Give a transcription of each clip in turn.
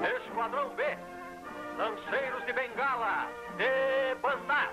Esquadrão B, lanceiros de bengala, debandar.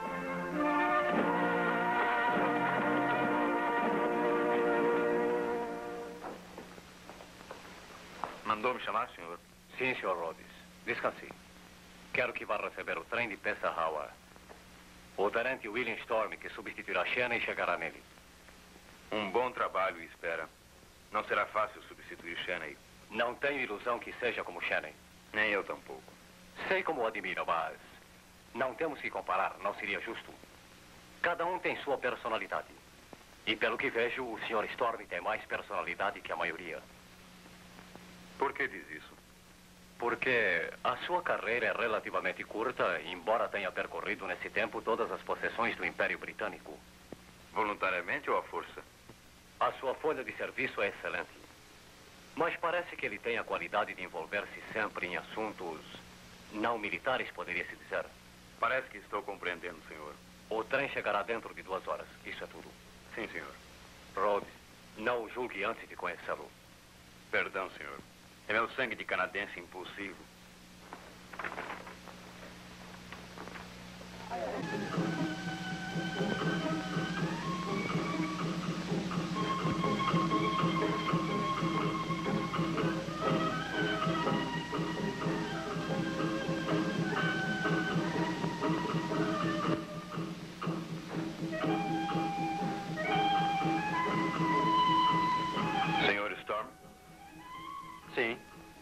Mandou me chamar, senhor? Sim, Sr. Rhodes. Descanse. Quero que vá receber o trem de Peshawar. O tenente William Storm, que substituirá Shannon, chegará nele. Um bom trabalho espera. Não será fácil substituir Shannon. Não tenho ilusão que seja como Shannon. Nem eu tampouco. Sei como o admiro, mas não temos que comparar, não seria justo. Cada um tem sua personalidade. E pelo que vejo, o Sr. Storm tem mais personalidade que a maioria. Por que diz isso? Porque a sua carreira é relativamente curta, embora tenha percorrido nesse tempo todas as possessões do Império Britânico. Voluntariamente ou à força? A sua folha de serviço é excelente. Mas parece que ele tem a qualidade de envolver-se sempre em assuntos não militares, poderia-se dizer. Parece que estou compreendendo, senhor. O trem chegará dentro de 2 horas. Isso é tudo. Sim, senhor. Rhodes, não o julgue antes de conhecê-lo. Perdão, senhor. É meu sangue de canadense impulsivo. Senhor Storm? Sim.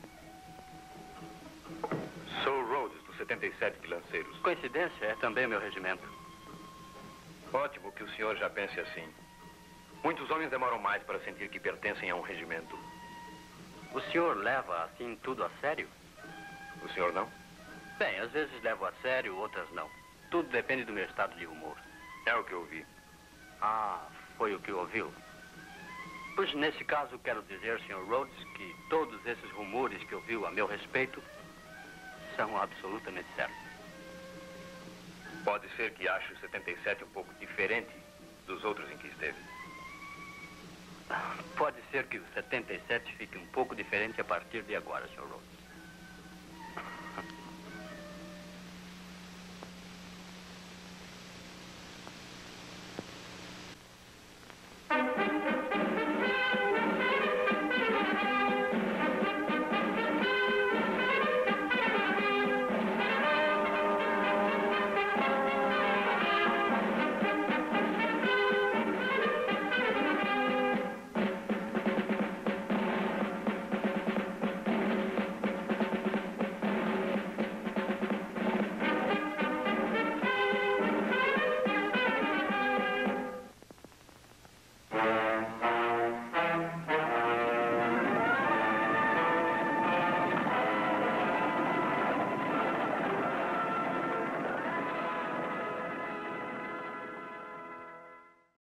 Sou Rhodes, do 77 de Lanceiros. Coincidência, é também meu regimento. Ótimo que o senhor já pense assim. Muitos homens demoram mais para sentir que pertencem a um regimento. O senhor leva, assim, tudo a sério? O senhor não? Bem, às vezes levo a sério, outras não. Tudo depende do meu estado de humor. É o que eu vi. Ah, foi o que ouviu? Pois, nesse caso, quero dizer, Sr. Rhodes, que todos esses rumores que ouviu a meu respeito são absolutamente certos. Pode ser que ache o 77 um pouco diferente dos outros em que esteve. Pode ser que o 77 fique um pouco diferente a partir de agora, Sr. Rhodes.